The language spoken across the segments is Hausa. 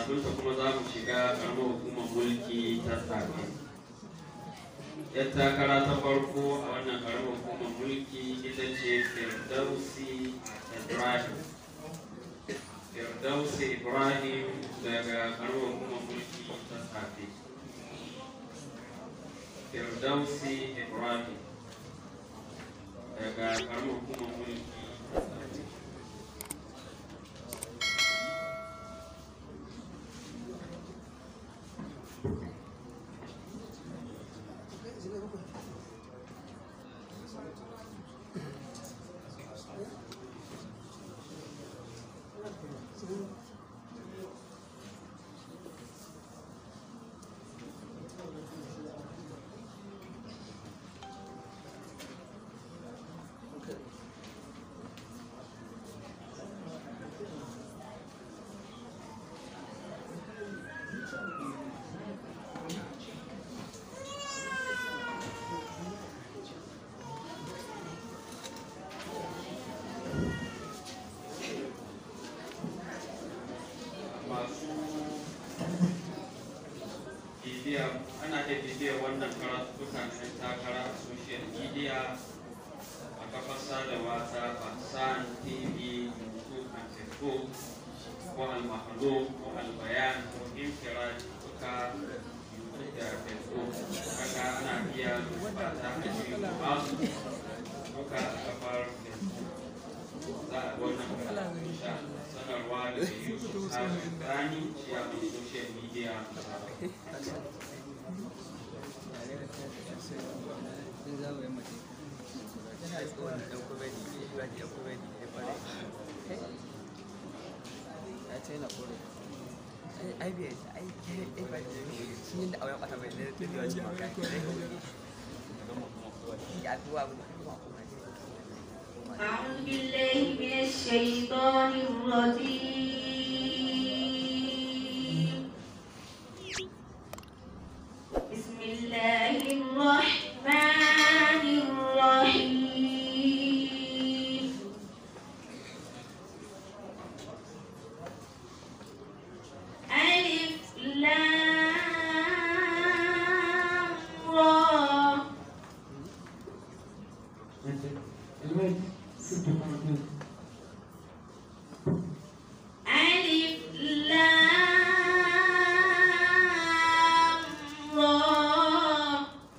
kafin ta kuma za mu shiga karamar hukumar mulki ta Tsafe. Yan takara ta farko a wannan karamar hukumar mulki ita ce Firdausi Ibrahim. Firdausi Ibrahim daga karamar hukumar mulki ta Tsafe. Firdausi Ibrahim daga karamar hukumar mulki ta Tsafe. Ana da bibiyar wannan karatuka na takara a social media a kafar sadarwa ta Fasan TV, YouTube and Facebook ko Al-Mahalo ko Al-Bayan ko Infiraji duka da Facebook. Haka ana iya ba ta hanyar masu duka a kafar Facebook. Za a wannan sanarwa da Yusuf Sani shi a social media. أعوذ بالله من الشيطان الرجيم. بسم الله الرحمن الرحيم. ألف لام را. ألف لام را.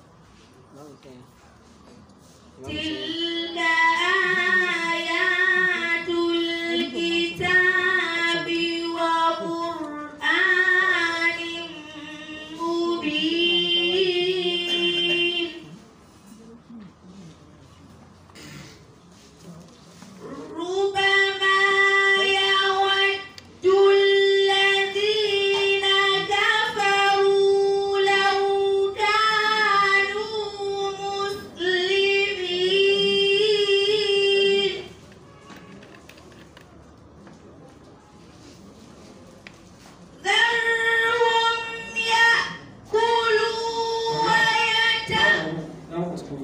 تلك آيات الكتاب وقرآن مبين. ربما يود الذين كفروا لو كانوا مسلمين. ذرهم يأكلوا ويتمتعوا.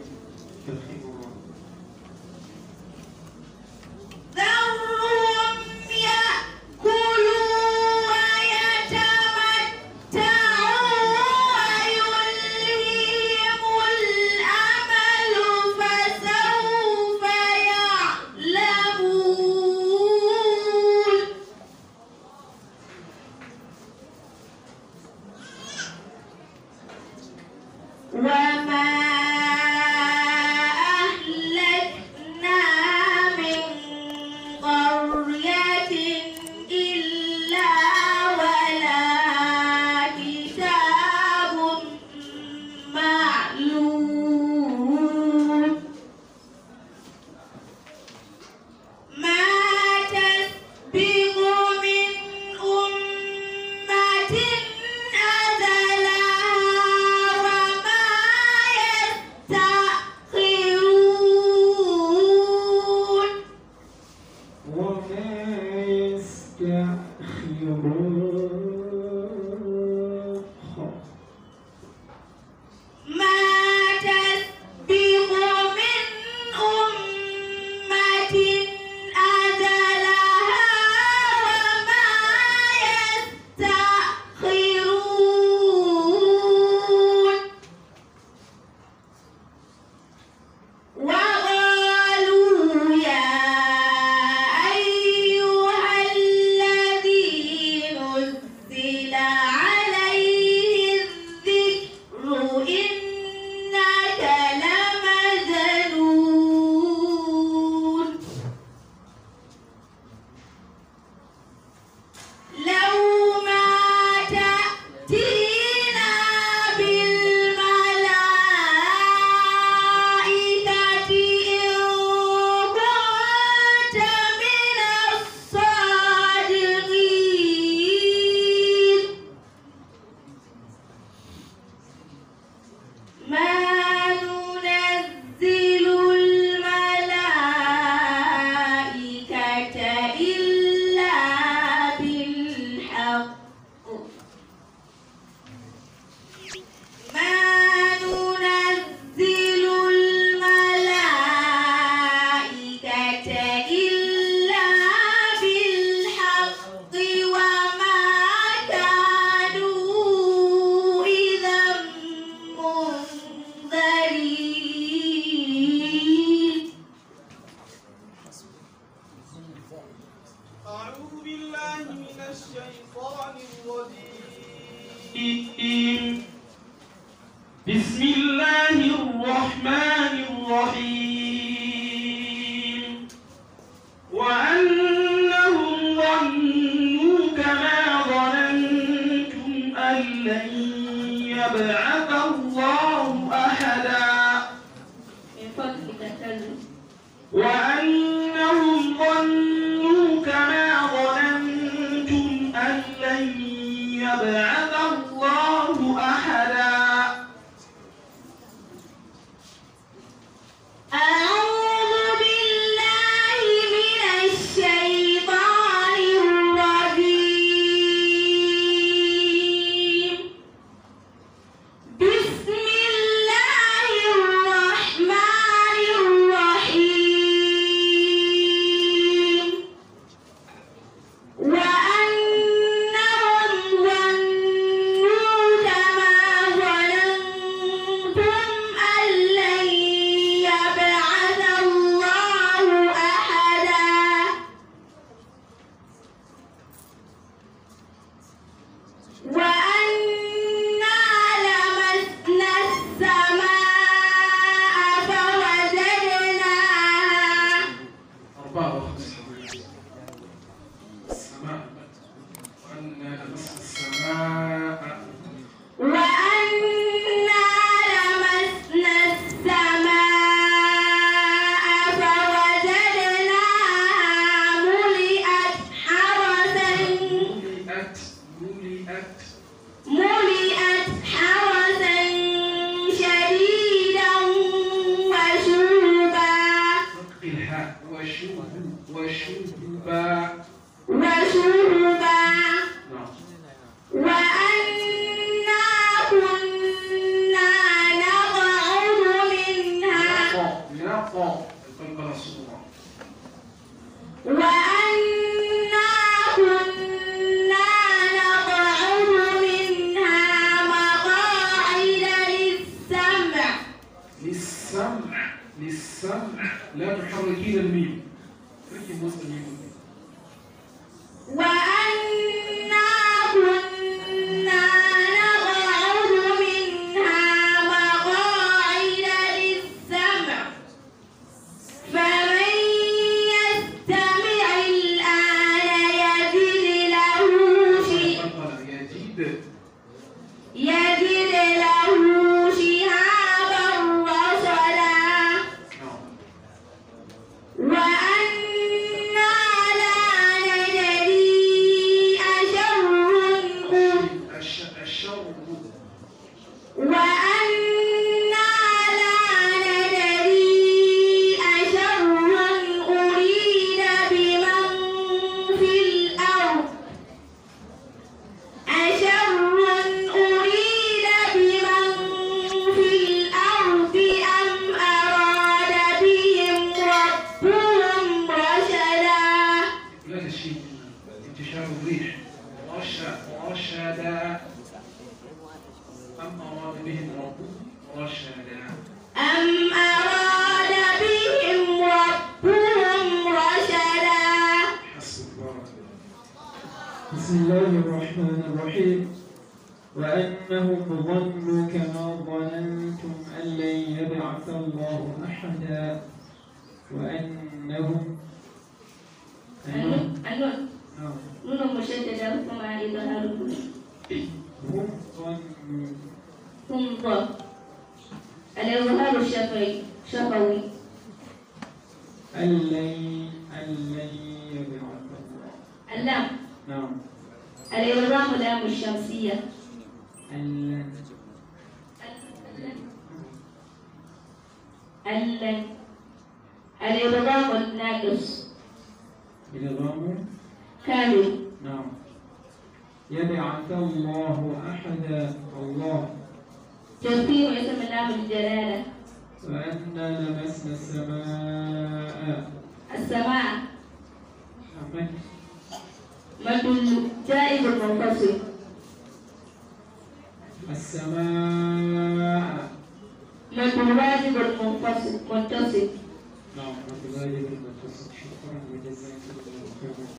ذرهم يأكلوا ويتمتعوا ويلههم الأمل فسوف يعلمون. وما أهلكنا من قرية إلا ولها كتاب معلوم. ما تسبق من أمة أجلها وما يستأخرون. ما تسبق من أمة أجلها وما يستأخرون. أعوذ بالله من الشيطان الرجيم. بسم الله الرحمن الرحيم. وأنهم ظنوا كما ظننتم أن لن يبعث الله أحدا. وأنهم ظنوا كما ظننتم أن لن يبعث الله أحدا. أعوذ بالله من الشيطان الرجيم. بسم الله الرحمن الرحيم. وأنهم ظنوا كما ظننتم أن لن يبعث الله أحدا. وأنا لمسنا السماء فوجدناها 54. السماء. وأنا لمسنا السماء. وأنا لمسنا السماء فوجدناها ملئت حرسا ملئت حرسا شديدا وشهبا الحاء وشهبا. نعم. وأنا كنا نقعد منها القلقلة الصغرى. وأنا كنا نقعد منها مقاعد للسمع. لا تحركين الميم. ركب وسط الميم. وأنا كنا نقعد منها مقاعد للسمع فمن يستمع الآن يجد له شهابا رصدا. وأنا لا ندري أشر أريد بمن في الأرض أم أراد بهم ربهم رشدا. لا شيء انتشار الريح. رشدا. أم أراد بهم ربهم رشدا. بسم الله الرحمن الرحيم. وأنهم ظنوا كما ظننتم أن لن يبعث الله أحدا. وأنهم نون مشددة كما إظهار هم ظنوا هم ضاد الإظهار شفوي أن لن يبعث الله. اللام نعم. الإضغام لام الشمسية. أن الإضغام الناقص. إدغام كامل. نعم. يبعث الله أحدا. الله. ترتيب اسم لام الجلالة. وأنا لمسنا السماء. مد جائز منفصل. السماء. مد واجب منفصل متصل. نعم، هذا لا يجب أن تصل. شكرا وجزاك الله خيرا.